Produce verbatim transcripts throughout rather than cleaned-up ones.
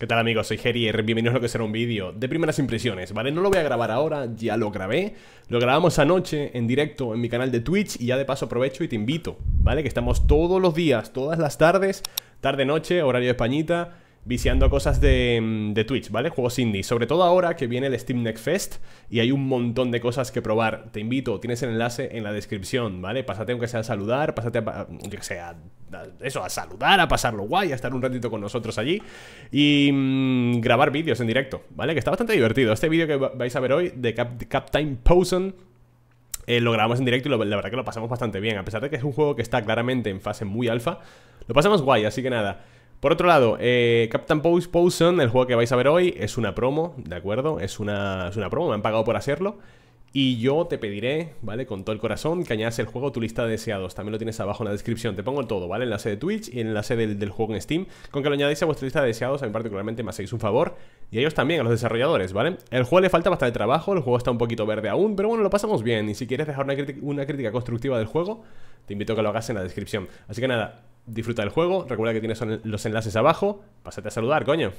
¿Qué tal, amigos? Soy Gerier, bienvenidos a lo que será un vídeo de primeras impresiones, ¿vale? No lo voy a grabar ahora, ya lo grabé. Lo grabamos anoche en directo en mi canal de Twitch y ya de paso aprovecho y te invito, ¿vale? Que estamos todos los días, todas las tardes, tarde-noche, horario de Españita, viciando cosas de, de Twitch, ¿vale? Juegos indie, sobre todo ahora que viene el Steam Next Fest y hay un montón de cosas que probar. Te invito, tienes el enlace en la descripción, ¿vale? Pásate aunque sea a saludar, pásate a, yo que sé, a, a eso, a saludar, a pasarlo guay, a estar un ratito con nosotros allí y mmm, grabar vídeos en directo, ¿vale? Que está bastante divertido. Este vídeo que vais a ver hoy de Cap Captain Poison Eh, lo grabamos en directo y lo, la verdad que lo pasamos bastante bien. A pesar de que es un juego que está claramente en fase muy alfa, lo pasamos guay, así que nada. Por otro lado, eh, Captain Poison, el juego que vais a ver hoy, es una promo, ¿de acuerdo? Es una, es una promo, me han pagado por hacerlo. Y yo te pediré, ¿vale? Con todo el corazón, que añadas el juego a tu lista de deseados. También lo tienes abajo en la descripción. Te pongo todo, ¿vale? Enlace de Twitch y el enlace del, del juego en Steam. Con que lo añadáis a vuestra lista de deseados, a mí particularmente me hacéis un favor. Y a ellos también, a los desarrolladores, ¿vale? El juego le falta bastante trabajo, el juego está un poquito verde aún, pero bueno, lo pasamos bien. Y si quieres dejar una, una crítica constructiva del juego, te invito a que lo hagas en la descripción. Así que nada, disfruta del juego. Recuerda que tienes los enlaces abajo. Pásate a saludar, coño.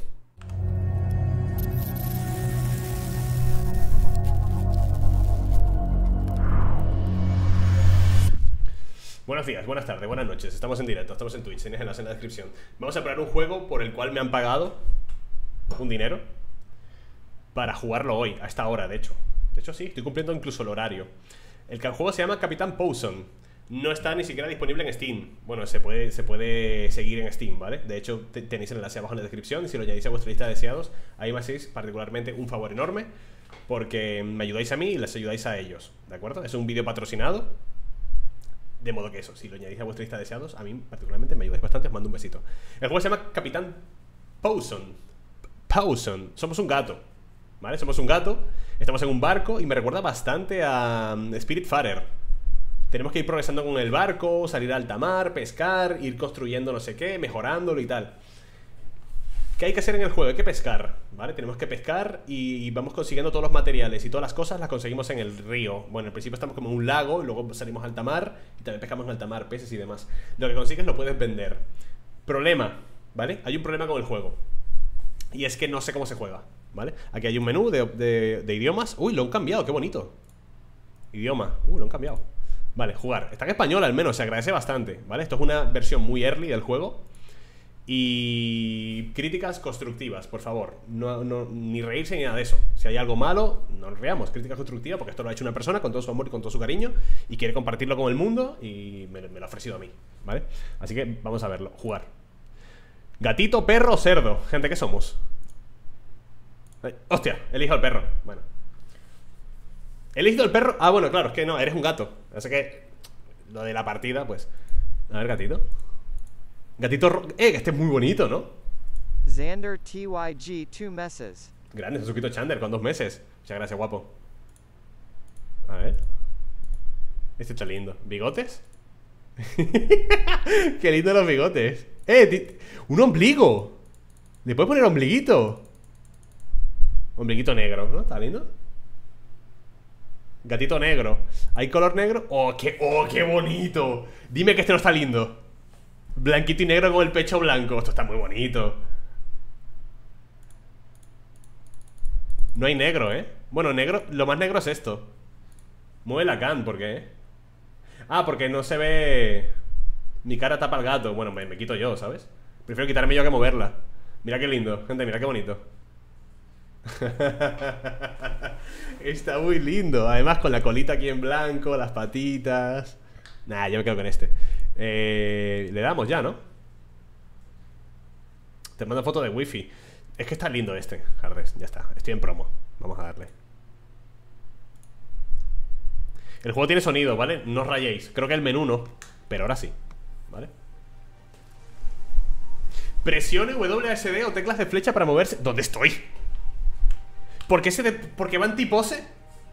Buenos días, buenas tardes, buenas noches. Estamos en directo, estamos en Twitch, tienes el enlace en la descripción. Vamos a probar un juego por el cual me han pagado un dinero para jugarlo hoy, a esta hora, de hecho. De hecho sí, estoy cumpliendo incluso el horario. El juego se llama Captain Poison. No está ni siquiera disponible en Steam. Bueno, se puede, se puede seguir en Steam, ¿vale? De hecho, te, tenéis el enlace abajo en la descripción. Si lo añadís a vuestra lista de deseados, ahí me hacéis particularmente un favor enorme, porque me ayudáis a mí y les ayudáis a ellos, ¿de acuerdo? Es un vídeo patrocinado. De modo que eso, si lo añadís a vuestra lista de deseados, a mí particularmente me ayudáis bastante, os mando un besito. El juego se llama Capitán Poison. Poison. Somos un gato, ¿vale? Somos un gato, estamos en un barco y me recuerda bastante a Spiritfarer. Tenemos que ir progresando con el barco, salir a alta mar, pescar, ir construyendo no sé qué, mejorándolo y tal. ¿Qué hay que hacer en el juego? Hay que pescar, ¿vale? Tenemos que pescar y vamos consiguiendo todos los materiales y todas las cosas las conseguimos en el río. Bueno, al principio estamos como en un lago y luego salimos a alta mar y también pescamos en alta mar, peces y demás. Lo que consigues lo puedes vender. Problema, ¿vale? Hay un problema con el juego y es que no sé cómo se juega, ¿vale? Aquí hay un menú de, de, de idiomas. Uy, lo han cambiado, qué bonito. Idioma, uy, lo han cambiado. Vale, jugar, está en español al menos, se agradece bastante, ¿vale? Esto es una versión muy early del juego. Y críticas constructivas, por favor. No, no, ni reírse ni nada de eso. Si hay algo malo, no nos reamos. Crítica constructiva, porque esto lo ha hecho una persona con todo su amor y con todo su cariño y quiere compartirlo con el mundo y me, me lo ha ofrecido a mí, ¿vale? Así que vamos a verlo, jugar. Gatito, perro, cerdo. Gente, ¿qué somos? Ay, hostia, elijo al perro. Bueno, elegido el perro. Ah, bueno, claro, es que no, eres un gato. Así que lo de la partida, pues. A ver, gatito. Gatito ro... Eh, este es muy bonito, ¿no? Xander T Y G, two meses. Grande, se ha suscrito Chander con dos meses. Muchas gracias, guapo. A ver. Este está lindo. ¿Bigotes? Qué lindo los bigotes. Eh, un ombligo. ¿Le puedes poner ombliguito? Ombliguito negro, ¿no? ¿Está lindo? Gatito negro. ¿Hay color negro? ¡Oh, qué, oh, qué bonito! Dime que este no está lindo. Blanquito y negro con el pecho blanco. Esto está muy bonito. No hay negro, ¿eh? Bueno, negro, lo más negro es esto. Mueve la can, ¿por qué? Ah, porque no se ve. Mi cara tapa al gato. Bueno, me, me quito yo, ¿sabes? Prefiero quitarme yo que moverla. Mira qué lindo, gente, mira qué bonito. Está muy lindo. Además con la colita aquí en blanco, las patitas. Nah, yo me quedo con este. Eh, le damos ya, ¿no? Te mando foto de wifi. Es que está lindo este, Hardes, ya está, estoy en promo. Vamos a darle. El juego tiene sonido, ¿vale? No os rayéis, creo que el menú no, pero ahora sí, ¿vale? Presione W A S D o teclas de flecha para moverse. ¿Dónde estoy? ¿Por qué, se de... ¿Por qué va en tipose?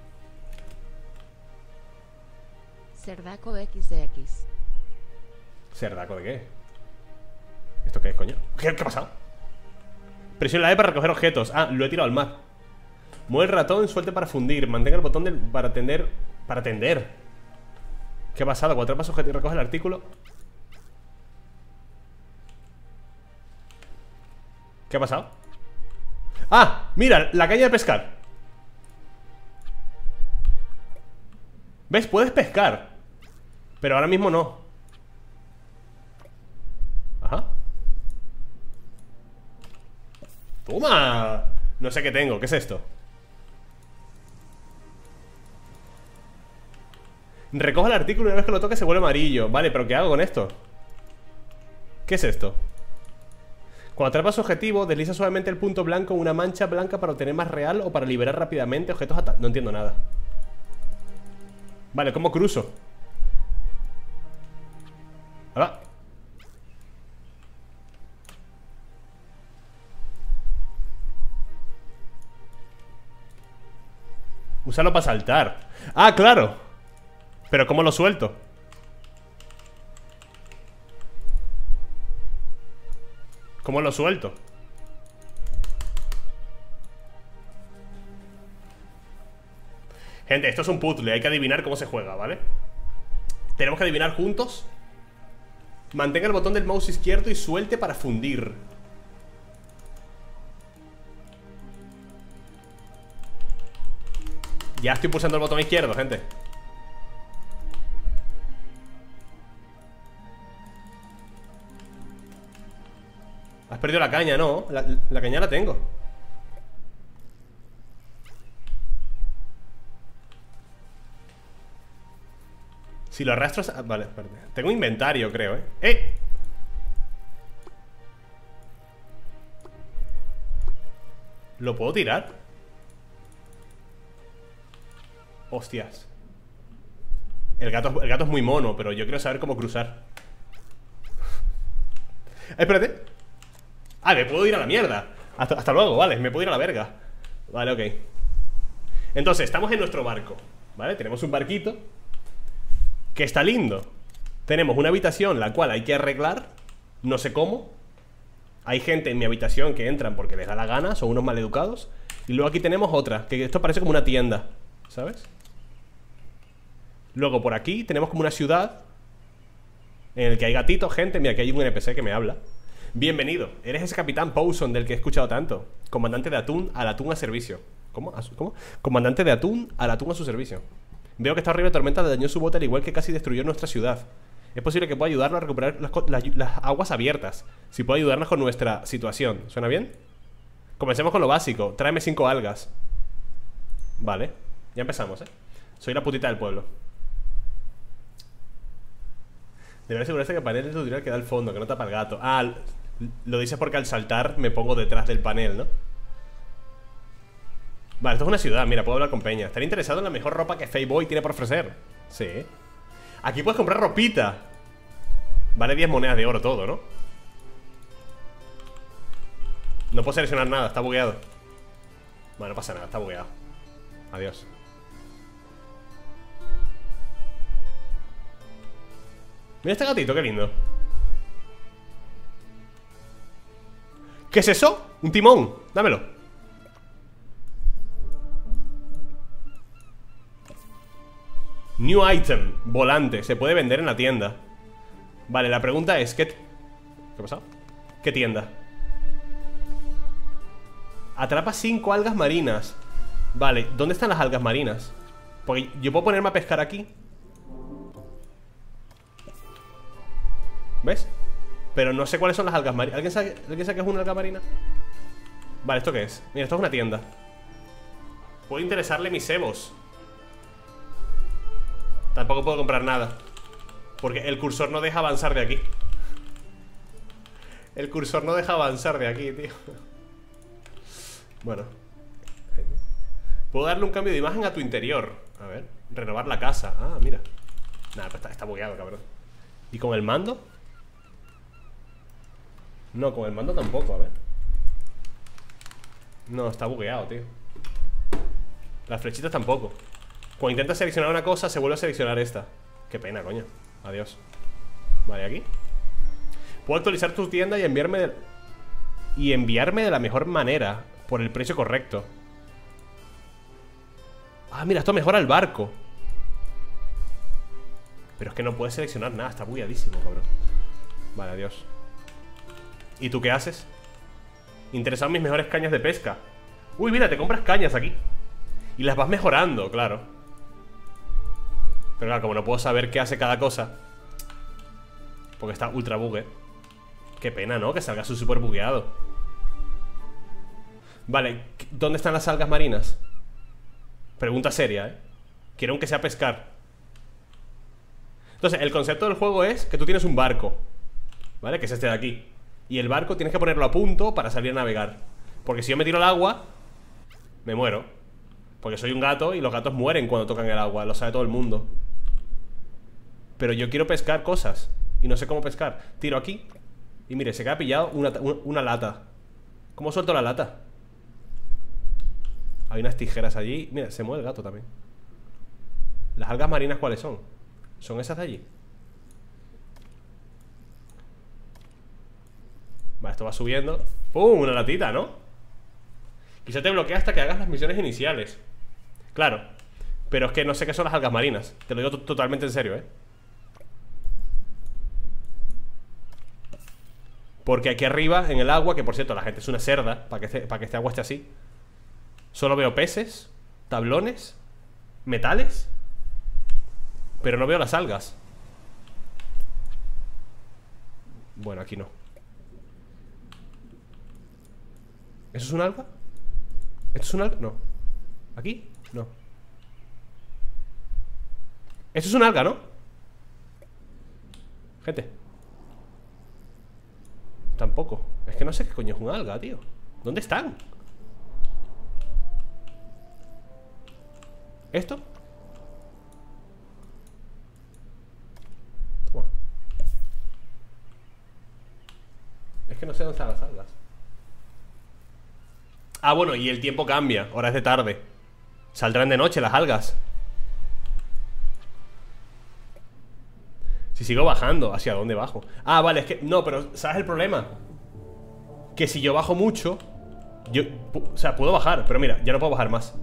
Cerdaco equis de equis. ¿Cerdaco de qué? ¿Esto qué es, coño? ¿Qué, qué ha pasado? Presiona la E para recoger objetos. Ah, lo he tirado al mar. Mueve el ratón, suelte para fundir. Mantenga el botón de... para tender. Para tender. ¿Qué ha pasado? Cuatro pasos objeto y recoge el artículo. ¿Qué ha pasado? Ah, mira, la caña de pescar. ¿Ves? Puedes pescar, pero ahora mismo no. Ajá. ¡Toma! No sé qué tengo, ¿qué es esto? Recoge el artículo y una vez que lo toque se vuelve amarillo. Vale, pero ¿qué hago con esto? ¿Qué es esto? Cuando atrapas su objetivo, desliza suavemente el punto blanco en una mancha blanca para obtener más real o para liberar rápidamente objetos ata... No entiendo nada. Vale, ¿cómo cruzo? Ah. Úsalo para saltar. Ah, claro. Pero ¿cómo lo suelto? ¿Cómo lo suelto? Gente, esto es un puzzle. Hay que adivinar cómo se juega, ¿vale? Tenemos que adivinar juntos. Mantenga el botón del mouse izquierdo y suelte para fundir. Ya estoy pulsando el botón izquierdo, gente. Has perdido la caña, ¿no? La, la caña la tengo. Si lo arrastro... Ah, vale, espérate. Tengo inventario, creo, ¿eh? ¡Eh! ¿Lo puedo tirar? Hostias. El gato, el gato es muy mono, pero yo quiero saber cómo cruzar. Espérate. Ah, me puedo ir a la mierda. Hasta, hasta luego, vale, me puedo ir a la verga. Vale, ok. Entonces, estamos en nuestro barco, ¿vale? Tenemos un barquito que está lindo. Tenemos una habitación la cual hay que arreglar. No sé cómo. Hay gente en mi habitación que entran porque les da la gana, son unos maleducados. Y luego aquí tenemos otra, que esto parece como una tienda, ¿sabes? Luego por aquí tenemos como una ciudad en el que hay gatitos, gente. Mira, aquí hay un N P C que me habla. Bienvenido, eres ese capitán Powson del que he escuchado tanto. Comandante de atún, al atún a servicio. ¿Cómo? ¿A su, ¿Cómo? Comandante de atún, al atún a su servicio. Veo que esta horrible tormenta dañó su bote al igual que casi destruyó nuestra ciudad. Es posible que pueda ayudarnos a recuperar las, las, las aguas abiertas. Si puede ayudarnos con nuestra situación. ¿Suena bien? Comencemos con lo básico. Tráeme cinco algas. Vale, ya empezamos, ¿eh? Soy la putita del pueblo. Debería asegurarse que el panel de tutorial queda al fondo, que no tapa el gato. Ah, lo dices porque al saltar me pongo detrás del panel, ¿no? Vale, esto es una ciudad, mira, puedo hablar con Peña. Estaría interesado en la mejor ropa que Fayboy tiene por ofrecer. Sí. Aquí puedes comprar ropita. Vale diez monedas de oro todo, ¿no? No puedo seleccionar nada, está bugueado. Bueno, no pasa nada, está bugueado. Adiós. Mira este gatito, qué lindo. ¿Qué es eso? Un timón, dámelo. New item, volante, se puede vender en la tienda. Vale, la pregunta es ¿qué, ¿qué ha pasado? ¿Qué tienda? Atrapa cinco algas marinas. Vale, ¿dónde están las algas marinas? Porque yo puedo ponerme a pescar aquí. ¿Ves? Pero no sé cuáles son las algas marinas. ¿Alguien sabe, ¿Alguien sabe qué es una alga marina? Vale, ¿esto qué es? Mira, esto es una tienda. Puedo interesarle mis cebos. Tampoco puedo comprar nada porque el cursor no deja avanzar de aquí. El cursor no deja avanzar de aquí, tío. Bueno, puedo darle un cambio de imagen a tu interior. A ver, renovar la casa. Ah, mira. Nada, está, está bugueado, cabrón. ¿Y con el mando? No, con el mando tampoco, a ver. No, está bugueado, tío. Las flechitas tampoco. Cuando intentas seleccionar una cosa, se vuelve a seleccionar esta. Qué pena, coño. Adiós. Vale, aquí. Puedo actualizar tu tienda y enviarme de... Y enviarme de la mejor manera, por el precio correcto. Ah, mira, esto mejora el barco. Pero es que no puedes seleccionar nada, está bugueadísimo, cabrón. Vale, adiós. ¿Y tú qué haces? Interesado en mis mejores cañas de pesca. Uy, mira, te compras cañas aquí. Y las vas mejorando, claro. Pero claro, como no puedo saber qué hace cada cosa, porque está ultra bugue. Qué pena, ¿no? Que salga su super bugueado. Vale, ¿dónde están las algas marinas? Pregunta seria, ¿eh? Quiero aunque sea pescar. Entonces, el concepto del juego es que tú tienes un barco, ¿vale? Que es este de aquí. Y el barco tienes que ponerlo a punto para salir a navegar. Porque si yo me tiro al agua, me muero. Porque soy un gato y los gatos mueren cuando tocan el agua. Lo sabe todo el mundo. Pero yo quiero pescar cosas y no sé cómo pescar. Tiro aquí y mire, se queda pillado una, una, una lata. ¿Cómo suelto la lata? Hay unas tijeras allí. Mira, se mueve el gato también. ¿Las algas marinas cuáles son? ¿Son esas de allí? Vale, esto va subiendo. ¡Pum! Una latita, ¿no? Quizá te bloquea hasta que hagas las misiones iniciales. Claro. Pero es que no sé qué son las algas marinas. Te lo digo totalmente en serio, ¿eh? Porque aquí arriba, en el agua, que por cierto la gente es una cerda para que, este, para que este agua esté así, solo veo peces, tablones, metales, pero no veo las algas. Bueno, aquí no. ¿Eso es un alga? ¿Esto es un alga? No. ¿Aquí? No. Esto es un alga, ¿no? Gente. Tampoco. Es que no sé qué coño es un alga, tío. ¿Dónde están? ¿Esto? Toma. Es que no sé dónde están las algas. Ah, bueno, y el tiempo cambia. Ahora es de tarde. Saldrán de noche las algas. Si sigo bajando, ¿hacia dónde bajo? Ah, vale, es que... No, pero ¿sabes el problema? Que si yo bajo mucho yo... O sea, puedo bajar, pero mira, ya no puedo bajar más.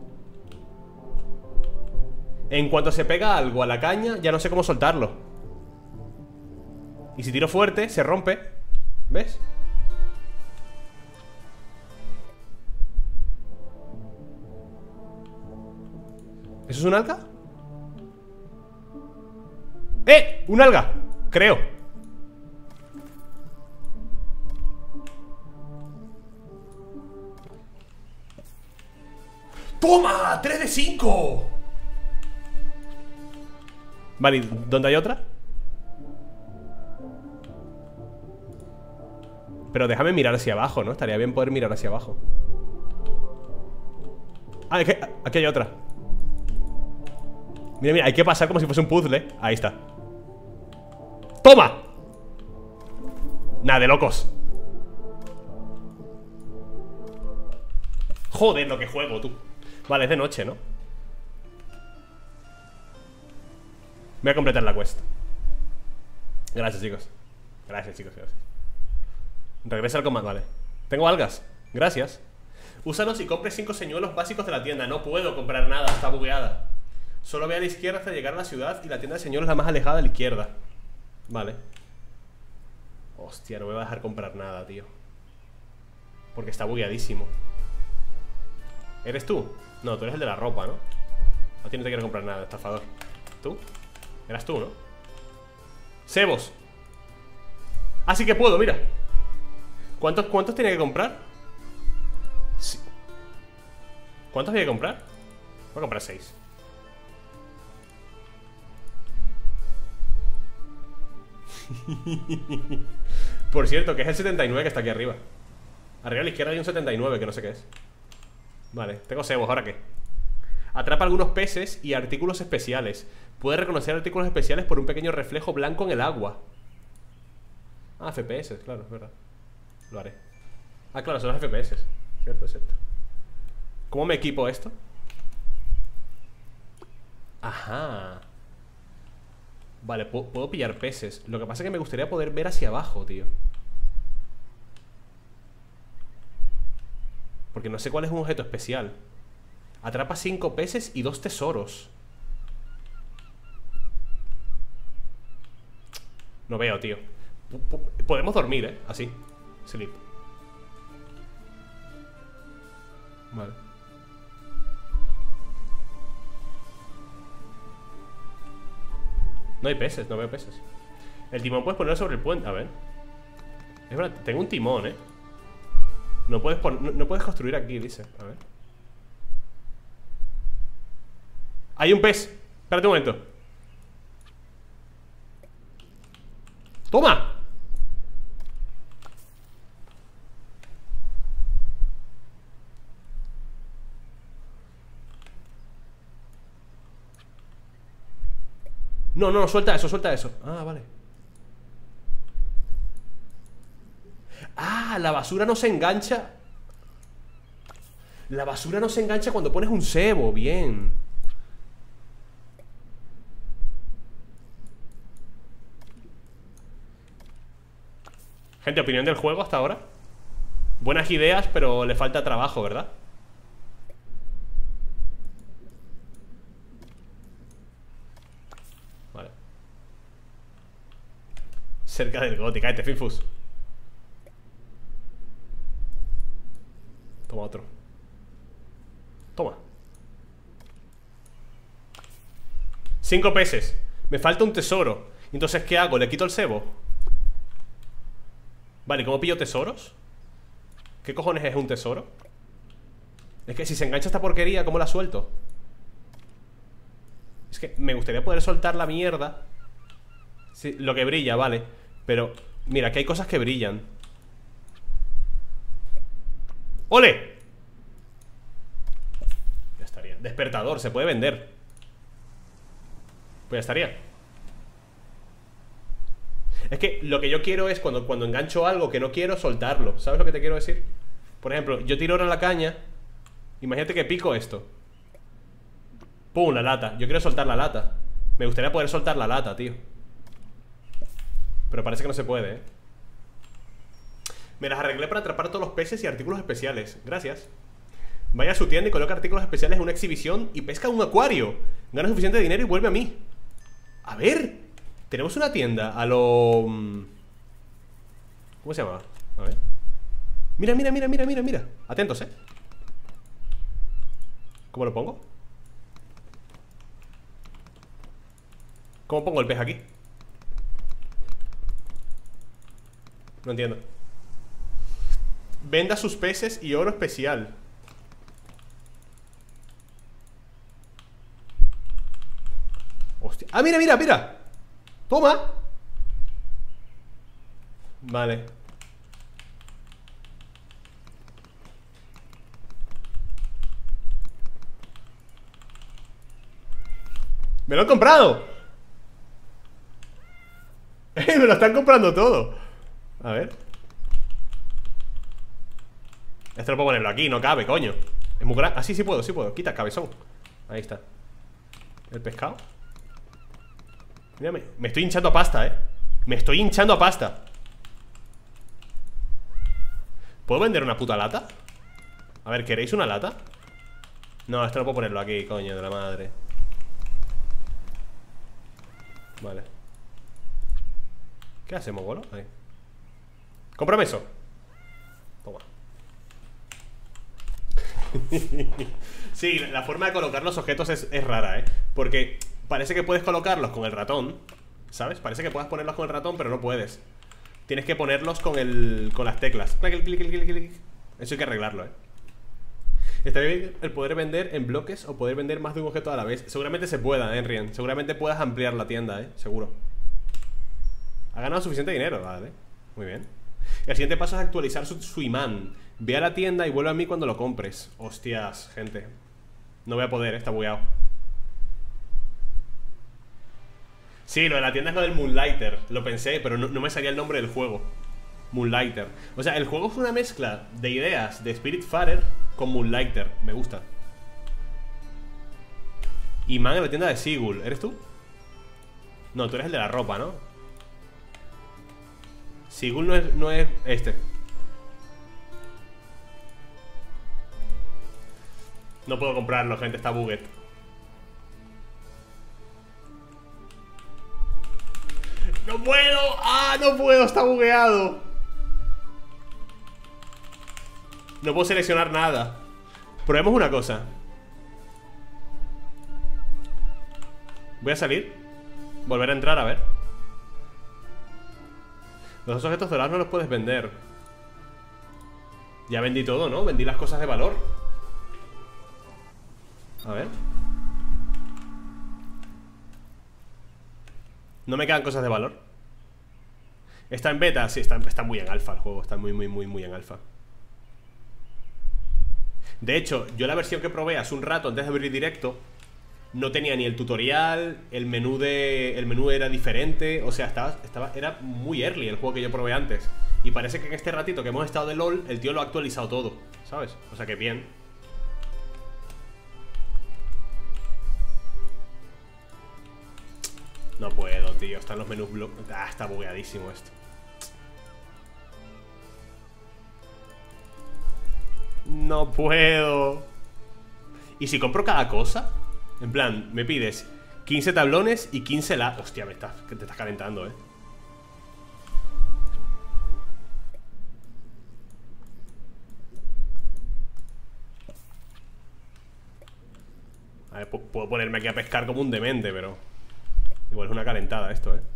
En cuanto se pega algo a la caña, ya no sé cómo soltarlo. Y si tiro fuerte, se rompe. ¿Ves? ¿Eso es un alga? ¡Eh! ¡Un alga! Creo. ¡Toma! ¡tres de cinco! Vale, ¿dónde hay otra? Pero déjame mirar hacia abajo, ¿no? Estaría bien poder mirar hacia abajo. Ah, aquí, aquí hay otra. Mira, mira, hay que pasar como si fuese un puzzle. Ahí está. ¡Toma! Nada, de locos. Joder, lo que juego, tú. Vale, es de noche, ¿no? Voy a completar la quest. Gracias, chicos. Gracias, chicos, gracias. Regresa al comando, vale. Tengo algas, gracias. Úsalos y compre cinco señuelos básicos de la tienda. No puedo comprar nada, está bugueada. Solo ve a la izquierda hasta llegar a la ciudad y la tienda de señuelos es la más alejada de la izquierda. Vale. Hostia, no me va a dejar comprar nada, tío. Porque está bugueadísimo. ¿Eres tú? No, tú eres el de la ropa, ¿no? A ti no te quiero comprar nada, estafador. ¿Tú? Eras tú, ¿no? Sebos. Así que puedo, mira. ¿Cuántos, cuántos tenía que comprar? Sí. ¿Cuántos había que comprar? Voy a comprar seis. Por cierto, que es el setenta y nueve que está aquí arriba. Arriba a la izquierda hay un setenta y nueve que no sé qué es. Vale, tengo cebos, ¿ahora qué? Atrapa algunos peces y artículos especiales. Puede reconocer artículos especiales por un pequeño reflejo blanco en el agua. Ah, F P S, claro, es verdad. Lo haré. Ah, claro, son los F P S. Cierto, cierto. ¿Cómo me equipo esto? Ajá. Vale, puedo pillar peces. Lo que pasa es que me gustaría poder ver hacia abajo, tío. Porque no sé cuál es un objeto especial. Atrapa cinco peces y dos tesoros. No veo, tío. Podemos dormir, ¿eh? Así. Sleep. Vale. No hay peces, no veo peces. El timón puedes ponerlo sobre el puente. A ver. Es verdad, tengo un timón, eh. No puedes, pon... no, no puedes construir aquí, dice. A ver. Hay un pez. Espérate un momento. ¡Toma! No, no, no, suelta eso, suelta eso. Ah, vale. Ah, la basura no se engancha. La basura no se engancha cuando pones un cebo. Bien. Gente, opinión del juego hasta ahora. Buenas ideas, pero le falta trabajo, ¿verdad? Vale. Cerca del Goti, cállate, Finfus. Toma otro. Toma. Cinco peces. Me falta un tesoro. Entonces, ¿qué hago? ¿Le quito el cebo? Vale, ¿cómo pillo tesoros? ¿Qué cojones es un tesoro? Es que si se engancha esta porquería, ¿cómo la suelto? Es que me gustaría poder soltar la mierda. Sí, lo que brilla, vale. Pero, mira, que hay cosas que brillan. ¡Ole! Ya estaría. Despertador, se puede vender. Pues ya estaría. Es que lo que yo quiero es cuando, cuando engancho algo que no quiero, soltarlo. ¿Sabes lo que te quiero decir? Por ejemplo, yo tiro ahora la caña. Imagínate que pico esto. ¡Pum! La lata. Yo quiero soltar la lata. Me gustaría poder soltar la lata, tío. Pero parece que no se puede, ¿eh? Me las arreglé para atrapar todos los peces y artículos especiales. Gracias. Vaya a su tienda y coloca artículos especiales en una exhibición y pesca un acuario. Gana suficiente dinero y vuelve a mí. A ver. Tenemos una tienda a lo... ¿Cómo se llama? A ver. Mira, mira, mira, mira, mira, mira. Atentos, ¿eh? ¿Cómo lo pongo? ¿Cómo pongo el pez aquí? No entiendo. Venda sus peces y oro especial. Hostia. Ah, mira, mira, mira. Toma. Vale. ¡Me lo han comprado! ¡Eh! ¡Me lo están comprando todo! A ver. Esto lo puedo ponerlo aquí, no cabe, coño. Es muy grande. Ah, sí, sí puedo, sí puedo. Quita, cabezón. Ahí está. El pescado. Mírame, me estoy hinchando a pasta, eh. Me estoy hinchando a pasta. ¿Puedo vender una puta lata? A ver, ¿queréis una lata? No, esto no puedo ponerlo aquí, coño, de la madre. Vale. ¿Qué hacemos, bolo? Ahí. Cómprame eso. Toma. Sí, la forma de colocar los objetos es, es rara, eh. Porque parece que puedes colocarlos con el ratón, ¿sabes? Parece que puedes ponerlos con el ratón, pero no puedes. Tienes que ponerlos con el con las teclas. Clic, clic, clic, clic, clic. Eso hay que arreglarlo, eh. Estaría bien el poder vender en bloques o poder vender más de un objeto a la vez. Seguramente se pueda, eh, Rien. Seguramente puedas ampliar la tienda, eh. Seguro. Ha ganado suficiente dinero, vale. Muy bien. El siguiente paso es actualizar su, su imán. Ve a la tienda y vuelve a mí cuando lo compres. Hostias, gente. No voy a poder, eh. Está bugueado. Sí, lo de la tienda es lo del Moonlighter. Lo pensé, pero no, no me salía el nombre del juego. Moonlighter. O sea, el juego es una mezcla de ideas de Spiritfarer con Moonlighter. Me gusta. Imán en la tienda de Sigul. ¿Eres tú? No, tú eres el de la ropa, ¿no? Sigul no es, no es este. No puedo comprarlo, gente. Está bugged. ¡No puedo! ¡Ah, no puedo! Está bugueado. No puedo seleccionar nada. Probemos una cosa. Voy a salir. Volver a entrar, a ver. Los dos objetos dorados no los puedes vender. Ya vendí todo, ¿no? Vendí las cosas de valor. A ver. No me quedan cosas de valor. ¿Está en beta? Sí, está, está muy en alfa el juego. Está muy, muy, muy, muy en alfa. De hecho, yo la versión que probé hace un rato antes de abrir directo no tenía ni el tutorial. El menú de. El menú era diferente. O sea, estaba, estaba. Era muy early el juego que yo probé antes. Y parece que en este ratito que hemos estado de LOL, el tío lo ha actualizado todo, ¿sabes? O sea que bien. No puedo, tío. Están los menús blo... Ah, está bugueadísimo esto. No puedo. ¿Y si compro cada cosa? En plan, me pides quince tablones y quince la... Hostia, me estás, que te estás calentando, eh. A ver, puedo ponerme aquí a pescar como un demente, pero igual es una calentada esto, eh.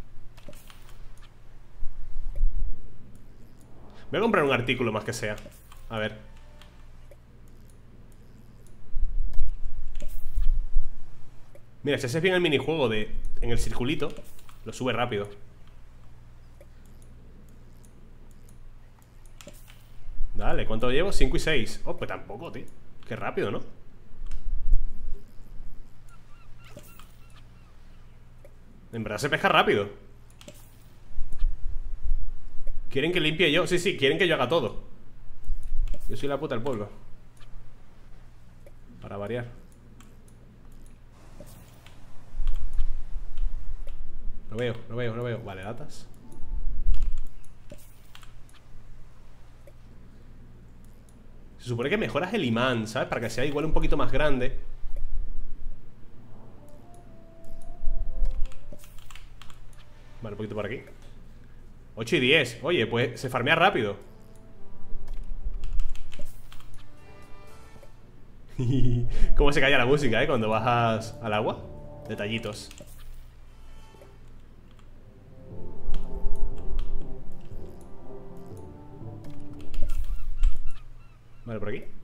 Voy a comprar un artículo más que sea. A ver. Mira, si haces bien el minijuego de en el circulito, lo sube rápido. Dale, ¿cuánto llevo? cinco y seis. Oh, pues tampoco, tío. Qué rápido, ¿no? En verdad se pesca rápido. ¿Quieren que limpie yo? Sí, sí, quieren que yo haga todo. Yo soy la puta del pueblo. Para variar. No veo, no veo, no veo. Vale, latas. Se supone que mejoras el imán, ¿sabes? Para que sea igual un poquito más grande. Vale, un poquito por aquí. ocho y diez. Oye, pues se farmea rápido. Cómo se calla la música, ¿eh? Cuando bajas al agua. Detallitos. Vale, por aquí.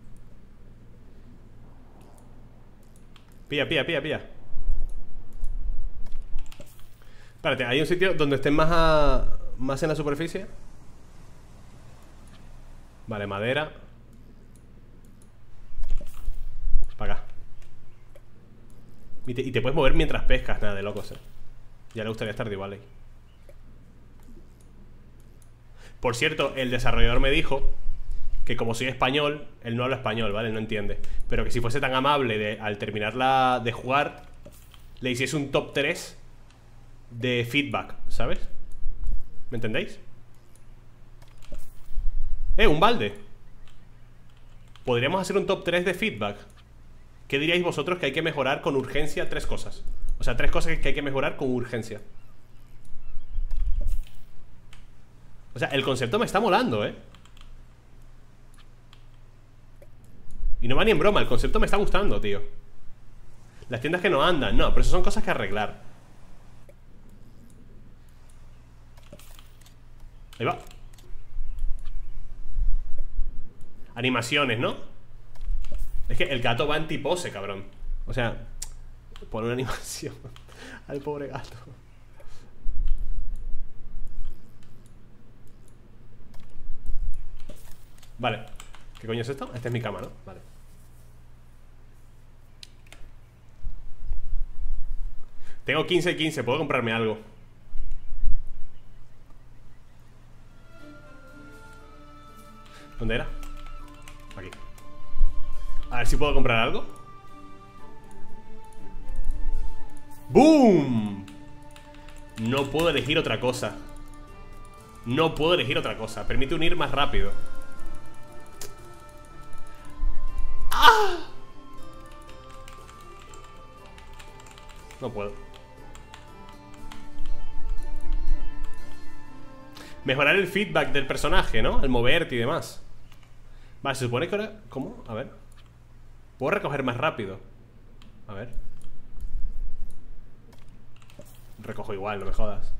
Pilla, pilla, pilla, pilla. Espérate, ¿hay un sitio donde estén más a... más en la superficie? Vale, madera. Para acá. Y te, y te puedes mover mientras pescas, nada de locos, eh. Ya le gustaría estar de Valley. Por cierto, el desarrollador me dijo que como soy español, él no habla español, ¿vale? No entiende. Pero que si fuese tan amable de, al terminar la, de jugar, le hiciese un top tres de feedback, ¿sabes? ¿Me entendéis? ¡Eh, un balde! Podríamos hacer un top tres de feedback. ¿Qué diríais vosotros que hay que mejorar con urgencia? Tres cosas. O sea, tres cosas que hay que mejorar con urgencia. O sea, el concepto me está molando, ¿eh? Y no va ni en broma, el concepto me está gustando, tío. Las tiendas que no andan, no, pero eso son cosas que arreglar. Ahí va. Animaciones, ¿no? Es que el gato va en tipose, cabrón. O sea, pon una animación al pobre gato. Vale. ¿Qué coño es esto? Esta es mi cama, ¿no? Vale. Tengo quince y quince, puedo comprarme algo. ¿Dónde era? Aquí. A ver si puedo comprar algo. ¡Boom! No puedo elegir otra cosa. No puedo elegir otra cosa. Permite unir más rápido. ¡Ah! No puedo. Mejorar el feedback del personaje, ¿no? Al moverte y demás. Vale, se supone que ahora... ¿Cómo? A ver. Puedo recoger más rápido. A ver. Recojo igual, no me jodas.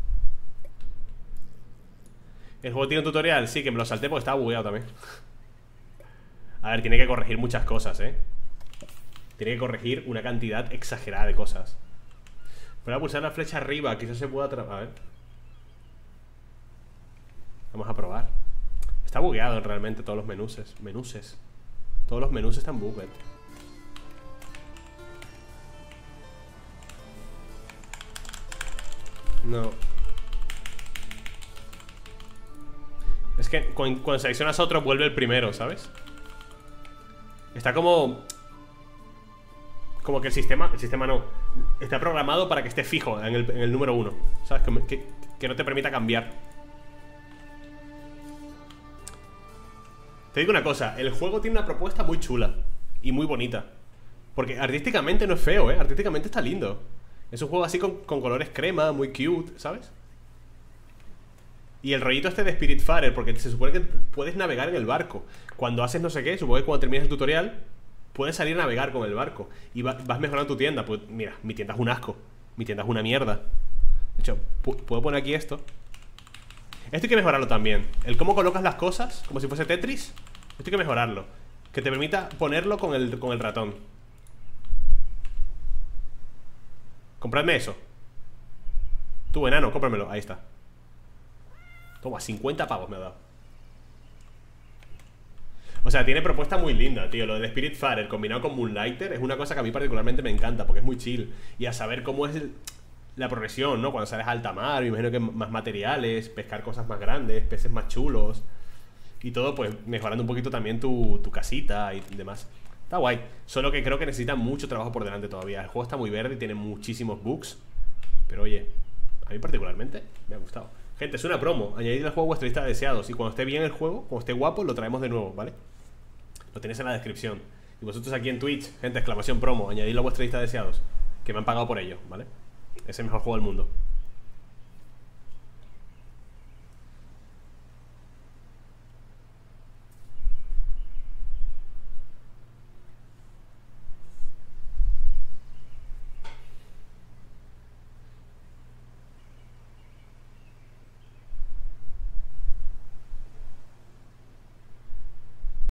¿El juego tiene un tutorial? Sí, que me lo salté porque estaba bugueado también. A ver, tiene que corregir muchas cosas, ¿eh? Tiene que corregir una cantidad exagerada de cosas. Voy a pulsar la flecha arriba, quizás se pueda... A ver. Vamos a probar. Está bugueado realmente todos los menuses. Menuses. Todos los menús están bugged. No. Es que cuando, cuando seleccionas otro vuelve el primero, ¿sabes? Está como... Como que el sistema... El sistema no. Está programado para que esté fijo en el, en el número uno. ¿Sabes? Que, que, que no te permita cambiar. Te digo una cosa. El juego tiene una propuesta muy chula. Y muy bonita. Porque artísticamente no es feo, ¿eh? Artísticamente está lindo. Es un juego así con, con colores crema, muy cute, ¿sabes? Y el rollito este de Spiritfarer, porque se supone que puedes navegar en el barco. Cuando haces no sé qué, supongo que cuando terminas el tutorial puedes salir a navegar con el barco. Y va, vas mejorando tu tienda. Pues mira, mi tienda es un asco. Mi tienda es una mierda. De hecho, puedo poner aquí esto. Esto hay que mejorarlo también. El cómo colocas las cosas, como si fuese Tetris. Esto hay que mejorarlo. Que te permita ponerlo con el, con el ratón. Compradme eso. Tú, enano, cómpramelo. Ahí está. Toma, cincuenta pavos me ha dado. O sea, tiene propuesta muy linda, tío. Lo de Spiritfarer combinado con Moonlighter es una cosa que a mí particularmente me encanta, porque es muy chill. Y a saber cómo es el, la progresión, ¿no? Cuando sales a alta mar, me imagino que más materiales, pescar cosas más grandes, peces más chulos. Y todo, pues, mejorando un poquito también tu, tu casita y demás. Está guay. Solo que creo que necesita mucho trabajo por delante todavía. El juego está muy verde y tiene muchísimos bugs. Pero oye, a mí particularmente me ha gustado. Gente, es una promo. Añadid al juego vuestra lista de deseados. Y cuando esté bien el juego, cuando esté guapo, lo traemos de nuevo, ¿vale? Lo tenéis en la descripción. Y vosotros aquí en Twitch, gente, exclamación promo. Añadidlo a vuestra lista de deseados, que me han pagado por ello, ¿vale? Es el mejor juego del mundo.